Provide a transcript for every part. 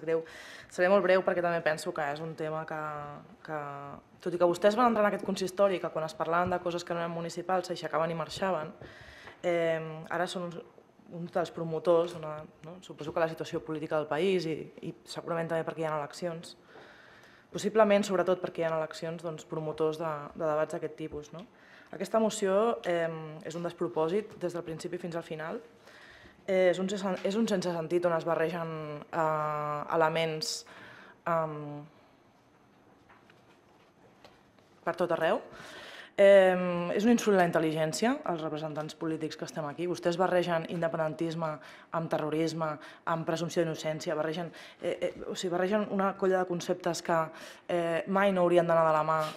greu. Seré molt breu perquè també penso que és un tema que tot i que vostès van entrar en aquest consistori, que quan es parlaven de coses que no eren municipals s'aixecaven i marxaven, ara són uns dels promotors, suposo que la situació política del país i segurament també perquè hi ha eleccions, possiblement, sobretot perquè hi ha eleccions, promotors de debats d'aquest tipus. Aquesta moció és un despropòsit des del principi fins al final. És un sense sentit on es barregen elements per tot arreu. És un insult a la intel·ligència, als representants polítics que estem aquí. Vostès barregen independentisme amb terrorisme, amb presumpció d'innocència, barregen una colla de conceptes que mai no haurien d'anar de la mà.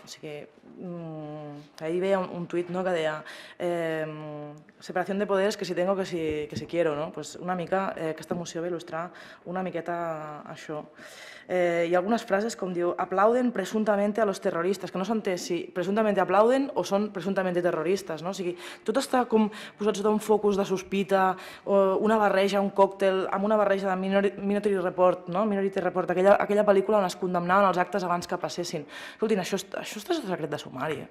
Ahir veia un tuit que deia separació de poders que si tengo que si quiero. Una mica aquesta moció va il·lustrar una miqueta això. Hi ha algunes frases com diu aplauden presuntamente a los terroristas, que no s'entén si presuntamente aplauden o són presuntamente terroristes. Tot està com posat sota un focus de sospita, una barreja, un còctel, amb una barreja de Minority Report, aquella pel·lícula on es condemnaven els actes abans que passessin. Escoltin, això està sota secret de sumari.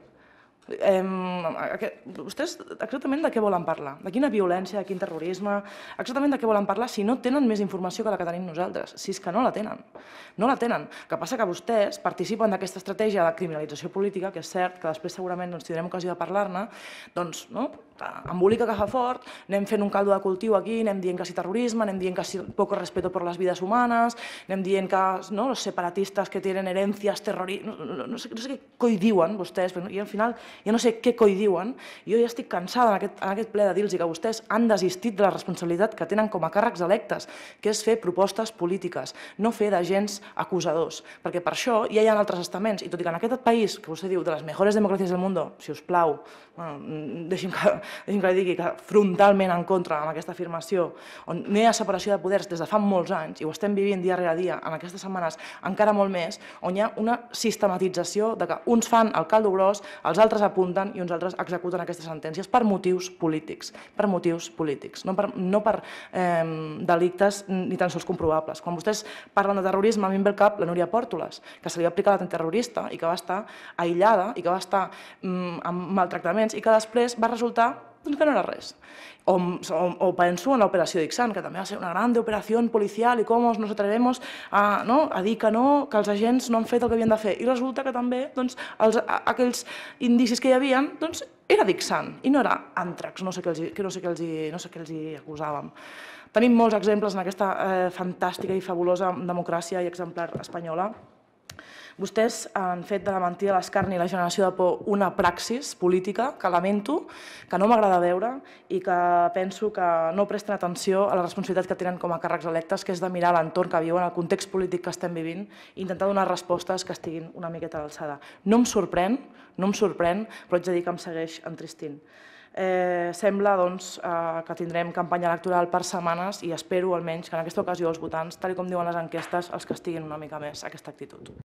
Vostès exactament de què volen parlar? De quina violència, de quin terrorisme? Exactament de què volen parlar si no tenen més informació que la que tenim nosaltres? Si és que no la tenen. No la tenen. El que passa que vostès participen d'aquesta estratègia de criminalització política, que és cert que després segurament tindrem ocasió de parlar-ne, doncs embolica que fa fort, anem fent un caldo de cultiu aquí, anem dient que si terrorisme, anem dient que si poco respeto por las vidas humanas, anem dient que los separatistes que tenen herències terroristes, no sé què coi diuen vostès, i al final jo no sé què coi diuen, jo ja estic cansada en aquest ple de dir-los que vostès han desistit de la responsabilitat que tenen com a càrrecs electes, que és fer propostes polítiques, no fer d'agents acusadors, perquè per això ja hi ha altres estaments, i tot i que en aquest país, que vostè diu, de les millors democràcies del món, si us plau, deixi'm que li digui que frontalment en contra amb aquesta afirmació, on no hi ha separació de poders des de fa molts anys, i ho estem vivint dia rere dia, en aquestes setmanes encara molt més, on hi ha una sistematització de que uns fan el caldo gros, els altres apunten i uns altres executen aquestes sentències per motius polítics, no per delictes ni tan sols comprovables. Quan vostès parlen de terrorisme, a mi em ve al cap la Núria Pòrtoles, que se li va aplicar l'antiterrorista i que va estar aïllada i que va estar amb maltractaments i que després va resultar que no era res. O penso en l'operació Dixant, que també va ser una gran operació policial i com nos atrevemos a dir que no, que els agents no han fet el que havien de fer. I resulta que també aquells indicis que hi havia era Dixant i no era àntrax, no sé què els acusàvem. Tenim molts exemples en aquesta fantàstica i fabulosa democràcia i exemplar espanyola. Vostès han fet de la mentida, l'escarni i la generació de por una praxis política que lamento, que no m'agrada veure i que penso que no presten atenció a la responsabilitat que tenen com a càrrecs electes, que és de mirar l'entorn que viuen, el context polític que estem vivint i intentar donar respostes que estiguin una miqueta a l'alçada. No em sorprèn, però haig de dir que em segueix entristint. Sembla que tindrem campanya electoral per setmanes i espero almenys que en aquesta ocasió els votants, tal com diuen les enquestes, els castiguin una mica més aquesta actitud.